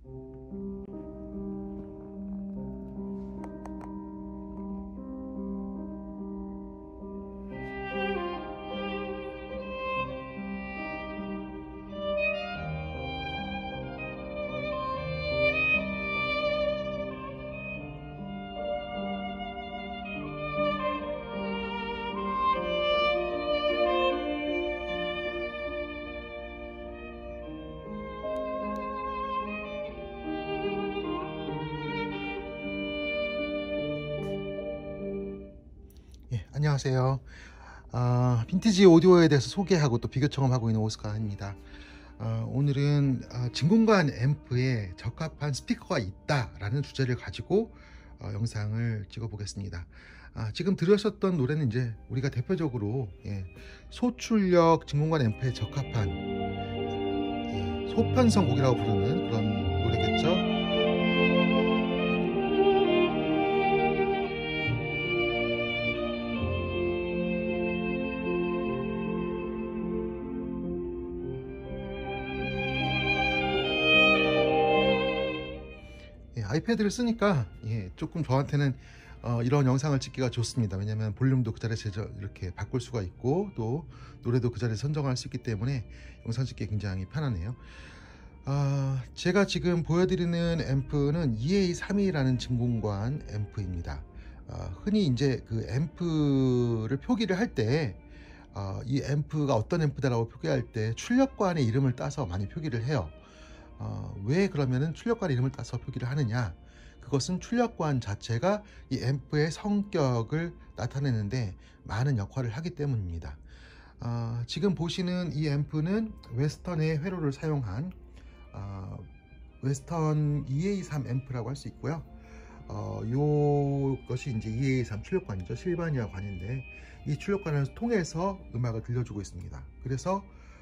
안녕하세요. 빈티지 오디오에 대해서 소개하고 또 비교 청험하고 있는 오스카입니다. 오늘은 진공관 앰프에 적합한 스피커가 있다라는 주제를 가지고 영상을 찍어 보겠습니다. 지금 들으셨던 노래는 이제 우리가 대표적으로 소출력 진공관 앰프에 적합한 소편성 곡이라고 부르는 그런 노래겠죠. 아이패드를 쓰니까 조금 저한테는 이런 영상을 찍기가 좋습니다. 왜냐하면 볼륨도 그 자리에서 이렇게 바꿀 수가 있고 또 노래도 그 자리에서 선정할 수 있기 때문에 영상 찍기 굉장히 편하네요. 제가 지금 보여드리는 앰프는 EA32라는 진공관 앰프입니다. 흔히 이제 그 앰프를 표기를 할 때 이 앰프가 어떤 앰프다라고 표기할 때 출력관의 이름을 따서 많이 표기를 해요. 왜 그러면은 출력관 이름을 따서 표기를 하느냐, 그것은 출력관 자체가 이 앰프의 성격을 나타내는데 많은 역할을 하기 때문입니다. 지금 보시는 이 앰프는 웨스턴의 회로를 사용한 웨스턴 EA3 앰프라고 할 수 있고요. 이것이 이제 EA3 출력관이죠. 실바니아 관인데 이 출력관을 통해서 음악을 들려주고 있습니다. 그래서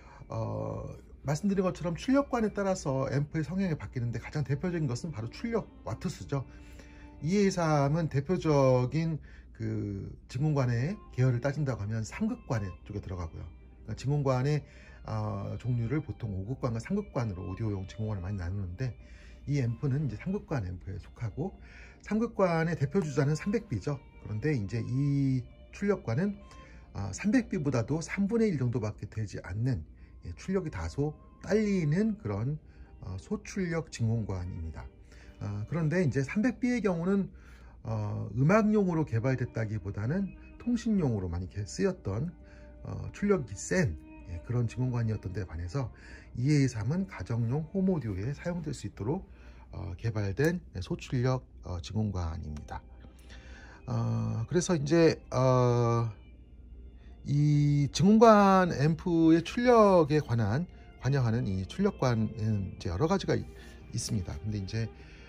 말씀드린 것처럼 출력관에 따라서 앰프의 성향이 바뀌는데 가장 대표적인 것은 바로 출력 와트수죠. EA3은 대표적인 그 진공관의 계열을 따진다고 하면 3극관 쪽에 들어가고요. 그러니까 진공관의 종류를 보통 5극관과 3극관으로 오디오용 진공관을 많이 나누는데 이 앰프는 이제 3극관 앰프에 속하고 3극관의 대표 주자는 300B죠. 그런데 이제 이 출력관은 300B보다도 3분의 1 정도밖에 되지 않는 출력이 다소 딸리는 그런 소출력 진공관입니다. 그런데 이제 300B의 경우는 음악용으로 개발됐다기보다는 통신용으로 많이 쓰였던 출력이 센 그런 진공관이었던 데 반해서 EA3은 가정용 홈오디오에 사용될 수 있도록 개발된 소출력 진공관입니다. 그래서 이제 이 진공관 앰프의 출력에 관여하는 이 출력관은 이제 여러 가지가 있습니다. 근데 이제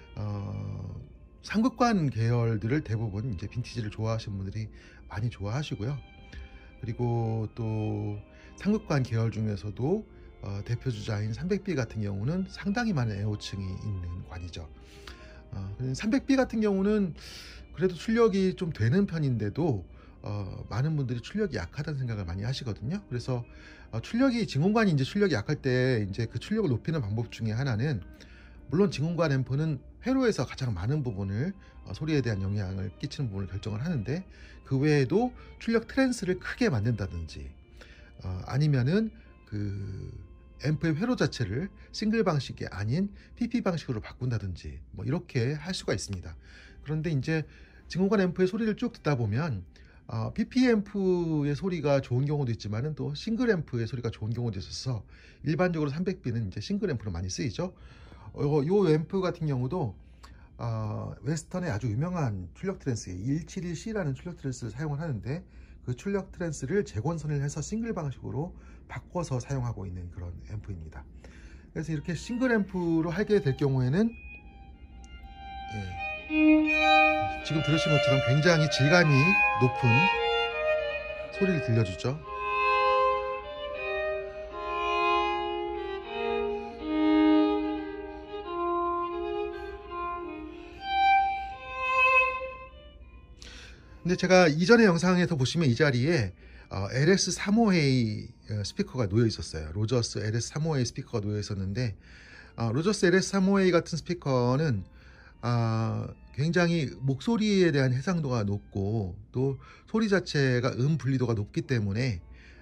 상극관 계열들을 대부분 이제 빈티지를 좋아하시는 분들이 많이 좋아하시고요. 그리고 또 상극관 계열 중에서도 대표 주자인 300B 같은 경우는 상당히 많은 애호층이 있는 관이죠. 300B 같은 경우는 그래도 출력이 좀 되는 편인데도 많은 분들이 출력이 약하다는 생각을 많이 하시거든요. 그래서 진공관이 이제 출력이 약할 때 이제 그 출력을 높이는 방법 중에 하나는, 물론 진공관 앰프는 회로에서 가장 많은 부분을 소리에 대한 영향을 끼치는 부분을 결정을 하는데, 그 외에도 출력 트랜스를 크게 만든다든지 아니면은 그 앰프의 회로 자체를 싱글 방식이 아닌 PP 방식으로 바꾼다든지 뭐 이렇게 할 수가 있습니다. 그런데 이제 진공관 앰프의 소리를 쭉 듣다 보면 PP 앰프의 소리가 좋은 경우도 있지만은 또 싱글 앰프의 소리가 좋은 경우도 있어서 일반적으로 300B는 이제 싱글 앰프로 많이 쓰이죠. 요 앰프 같은 경우도 웨스턴의 아주 유명한 출력 트랜스 171C라는 출력 트랜스를 사용을 하는데, 그 출력 트랜스를 재권선을 해서 싱글 방식으로 바꿔서 사용하고 있는 그런 앰프입니다. 그래서 이렇게 싱글 앰프로 하게 될 경우에는 지금 들으신 것처럼 굉장히 질감이 높은 소리를 들려주죠. 근데 제가 이전의 영상에서 보시면 이 자리에 LS350A 스피커가 놓여 있었어요. 로저스 LS350A 스피커가 놓여 있었는데 로저스 LS350A 같은 스피커는 굉장히 목소리에 대한 해상도가 높고 또 소리 자체가 분리도가 높기 때문에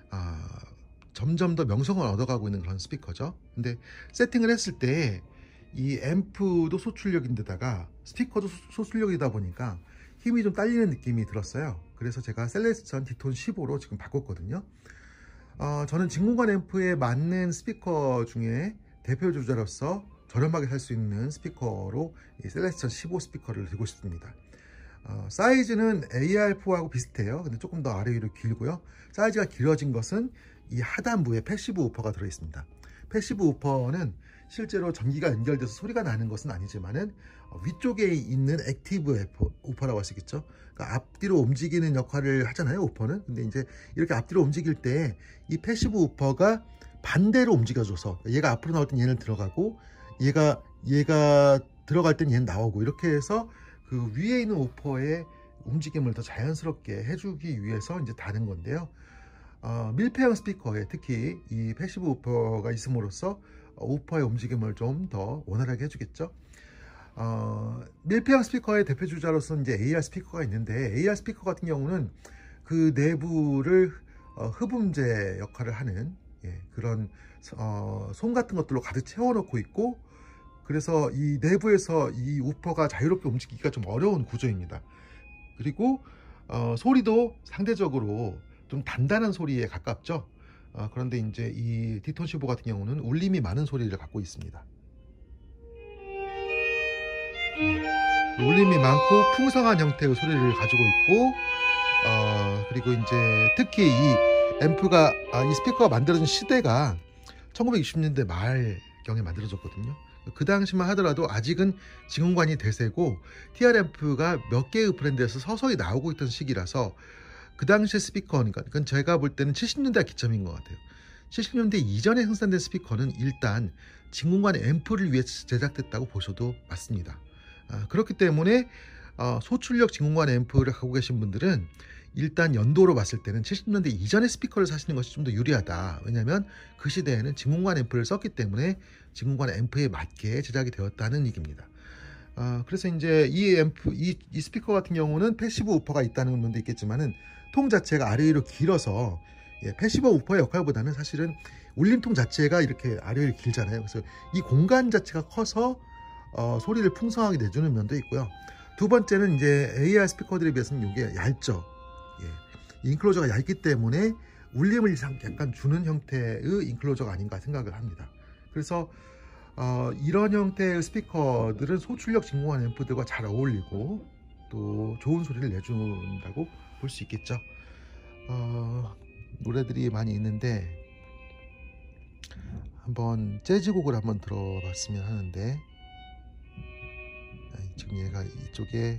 점점 더 명성을 얻어가고 있는 그런 스피커죠. 근데 세팅을 했을 때 이 앰프도 소출력인데다가 스피커도 소출력이다 보니까 힘이 좀 딸리는 느낌이 들었어요. 그래서 제가 셀레스천 디톤 15로 지금 바꿨거든요. 저는 진공관 앰프에 맞는 스피커 중에 대표 주자로서 저렴하게 살 수 있는 스피커로 이 셀레스천 15 스피커를 들고 싶습니다. 사이즈는 AR4하고 비슷해요. 근데 조금 더 아래 위로 길고요. 사이즈가 길어진 것은 이 하단부에 패시브 우퍼가 들어 있습니다. 패시브 우퍼는 실제로 전기가 연결돼서 소리가 나는 것은 아니지만은 위쪽에 있는 액티브 우퍼라고 할 수 있겠죠. 그러니까 앞뒤로 움직이는 역할을 하잖아요, 우퍼는. 근데 이제 이렇게 앞뒤로 움직일 때 이 패시브 우퍼가 반대로 움직여줘서 얘가 앞으로 나올 땐 얘는 들어가고 얘가 들어갈 땐 얘는 나오고 이렇게 해서 그 위에 있는 우퍼의 움직임을 더 자연스럽게 해주기 위해서 이제 다는 건데요. 밀폐형 스피커에 특히 이 패시브 우퍼가 있음으로써 우퍼의 움직임을 좀 더 원활하게 해주겠죠. 밀폐형 스피커의 대표 주자로서 이제 AR 스피커가 있는데, AR 스피커 같은 경우는 그 내부를 흡음재 역할을 하는 그런 솜 같은 것들로 가득 채워놓고 있고, 그래서 이 내부에서 이 우퍼가 자유롭게 움직이기가 좀 어려운 구조입니다. 그리고 소리도 상대적으로 좀 단단한 소리에 가깝죠. 그런데 이제 이 디톤 15 같은 경우는 울림이 많은 소리를 갖고 있습니다. 울림이 많고 풍성한 형태의 소리를 가지고 있고, 그리고 이제 특히 이 앰프가 이 스피커가 만들어진 시대가 1960년대 말경에 만들어졌거든요. 그 당시만 하더라도 아직은 진공관이 대세고 TR 앰프가 몇 개의 브랜드에서 서서히 나오고 있던 시기라서 그 당시의 스피커니까, 그건 제가 볼 때는 70년대 기점인 것 같아요. 70년대 이전에 생산된 스피커는 일단 진공관 앰프를 위해서 제작됐다고 보셔도 맞습니다. 그렇기 때문에 소출력 진공관 앰프를 갖고 계신 분들은 일단 연도로 봤을 때는 70년대 이전의 스피커를 사시는 것이 좀 더 유리하다. 왜냐하면 그 시대에는 진공관 앰프를 썼기 때문에 진공관 앰프에 맞게 제작이 되었다는 얘기입니다. 그래서 이제 이 앰프, 이 스피커 같은 경우는 패시브 우퍼가 있다는 면도 있겠지만은 통 자체가 아래 위로 길어서 패시브 우퍼의 역할보다는 사실은 울림통 자체가 이렇게 아래 위로 길잖아요. 그래서 이 공간 자체가 커서 소리를 풍성하게 내주는 면도 있고요. 두 번째는 이제 AR 스피커들에 비해서는 이게 얇죠. 인클로저가 얇기 때문에 울림을 약간 주는 형태의 인클로저가 아닌가 생각을 합니다. 그래서 이런 형태의 스피커들은 소출력 진공관 앰프들과 잘 어울리고 또 좋은 소리를 내준다고 볼 수 있겠죠. 노래들이 많이 있는데 한번 재즈곡을 한번 들어봤으면 하는데, 지금 얘가 이쪽에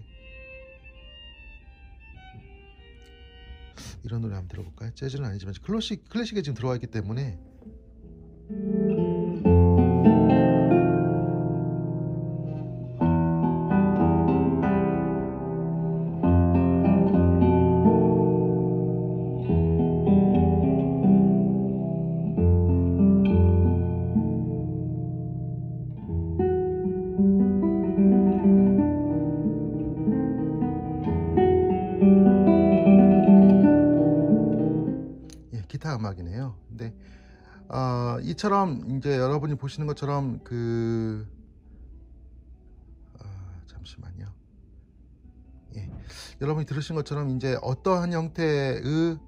이런 노래 한번 들어볼까요? 재즈는 아니지만 클래식에 지금 들어와 있기 때문에 기타 음악이네요. 근데 이처럼 이제 여러분이 보시는 것처럼 잠시만요. 여러분이 들으신 것처럼 이제 어떠한 형태의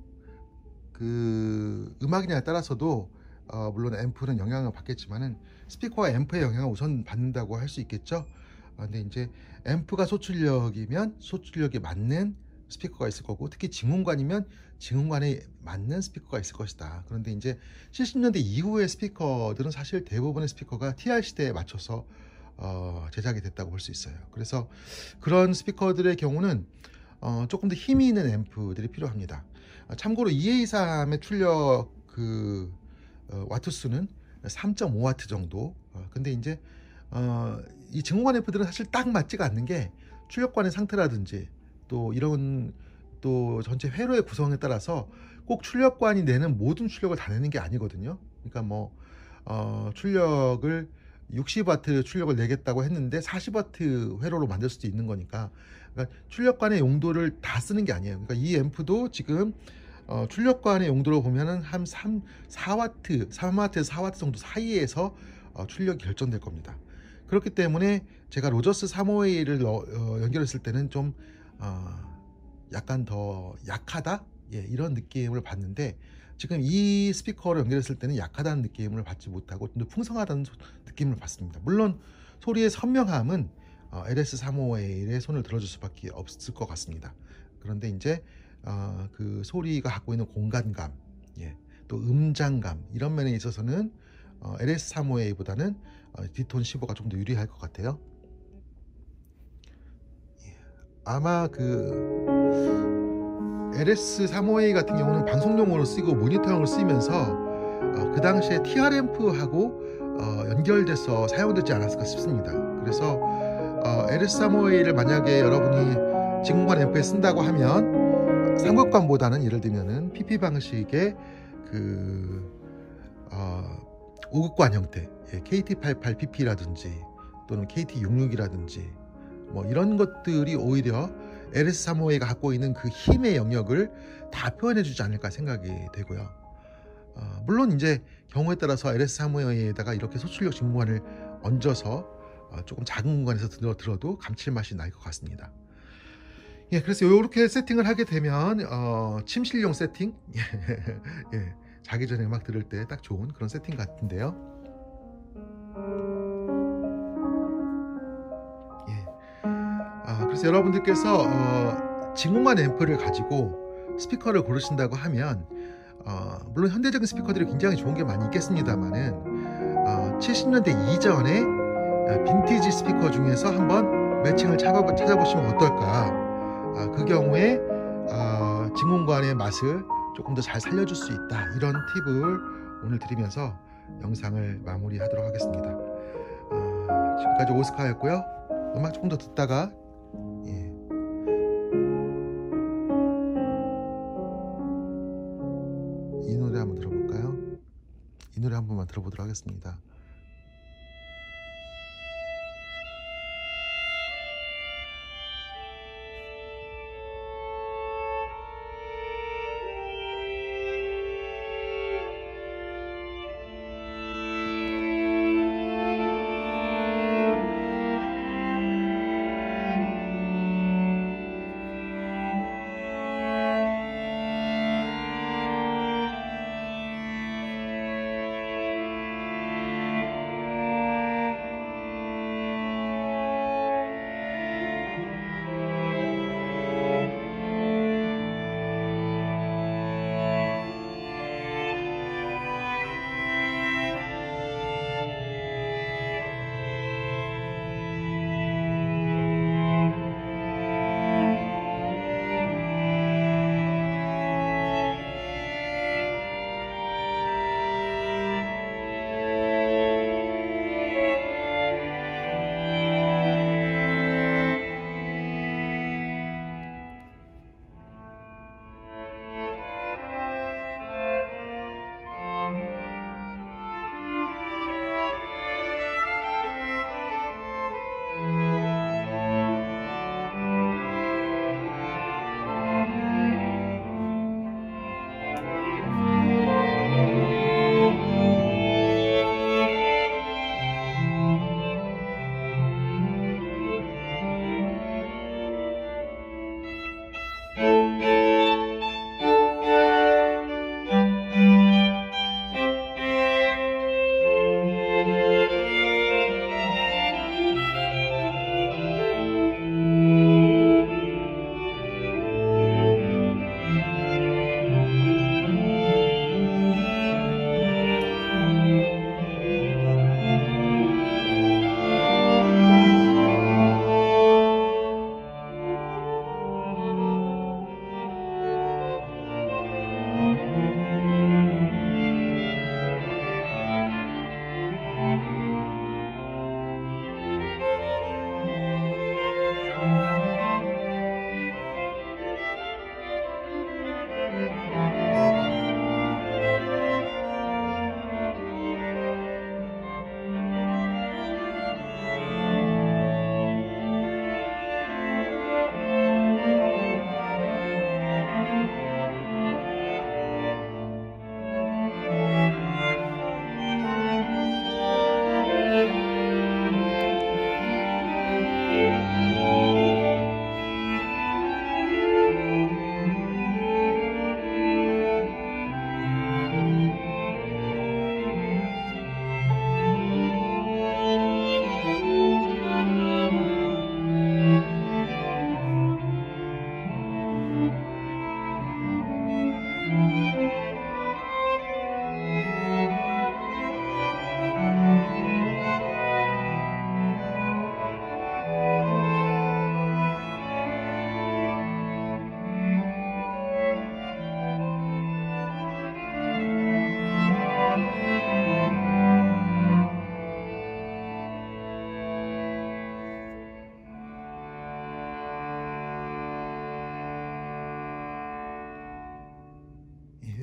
음악이냐에 따라서도 물론 앰프는 영향을 받겠지만은 스피커와 앰프의 영향을 우선 받는다고 할 수 있겠죠. 근데 이제 앰프가 소출력이면 소출력에 맞는 스피커가 있을 거고, 특히 진공관이면 진공관에 맞는 스피커가 있을 것이다. 그런데 이제 70년대 이후의 스피커들은 사실 대부분의 스피커가 TR 시대에 맞춰서 제작이 됐다고 볼 수 있어요. 그래서 그런 스피커들의 경우는 조금 더 힘이 있는 앰프들이 필요합니다. 참고로 EA3의 출력 와트 수는 3.5W 정도. 근데 이제 이 진공관 앰프들은 사실 딱 맞지가 않는 게, 출력관의 상태라든지 또 이런 또 전체 회로의 구성에 따라서 꼭 출력관이 내는 모든 출력을 다 내는 게 아니거든요. 그러니까 뭐 출력을 60W 출력을 내겠다고 했는데 40W 회로로 만들 수도 있는 거니까, 그러니까 출력관의 용도를 다 쓰는 게 아니에요. 그러니까 이 앰프도 지금 출력관의 용도로 보면은 한 4W, 3W에서 4W 정도 사이에서 출력이 결정될 겁니다. 그렇기 때문에 제가 로저스 350A를 연결했을 때는 좀 약간 더 약하다, 예, 이런 느낌을 받는데, 지금 이 스피커를 연결했을 때는 약하다는 느낌을 받지 못하고 좀 더 풍성하다는 느낌을 받습니다. 물론 소리의 선명함은 LS350A의 손을 들어줄 수밖에 없을 것 같습니다. 그런데 이제 그 소리가 갖고 있는 공간감, 예, 또 음장감, 이런 면에 있어서는 LS350A보다는 디톤 15가 좀 더 유리할 것 같아요. 예, 아마 그 LS350A 같은 경우는 방송용으로 쓰고 모니터용으로 쓰이면서 그 당시에 TR-앰프하고 연결돼서 사용되지 않았을까 싶습니다. 그래서 LS350A를 만약에 여러분이 직무관 앰프에 쓴다고 하면 삼극관보다는 예를 들면은 PP 방식의 그 5극관 형태, 예, KT88PP라든지 또는 KT66이라든지 뭐 이런 것들이 오히려 LS350A가 갖고 있는 그 힘의 영역을 다 표현해 주지 않을까 생각이 되고요. 물론 이제 경우에 따라서 LS350A에다가 이렇게 소출력 직무관을 얹어서 조금 작은 공간에서 들어도 감칠맛이 날 것 같습니다. 예, 그래서 이렇게 세팅을 하게 되면 침실용 세팅, 예, 자기 전에 음악 들을 때 딱 좋은 그런 세팅 같은데요. 예. 그래서 여러분들께서 직무관 앰프를 가지고 스피커를 고르신다고 하면 물론 현대적인 스피커들이 굉장히 좋은 게 많이 있겠습니다만은 70년대 이전의 빈티지 스피커 중에서 한번 매칭을 찾아보시면 어떨까. 그 경우에 직무관의 맛을 조금 더 잘 살려줄 수 있다, 이런 팁을 오늘 드리면서 영상을 마무리하도록 하겠습니다. 지금까지 오스카였고요. 음악 조금 더 듣다가, 예, 이 노래 한번 들어볼까요? 이 노래 한 번만 들어보도록 하겠습니다.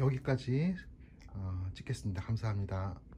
여기까지 찍겠습니다. 감사합니다.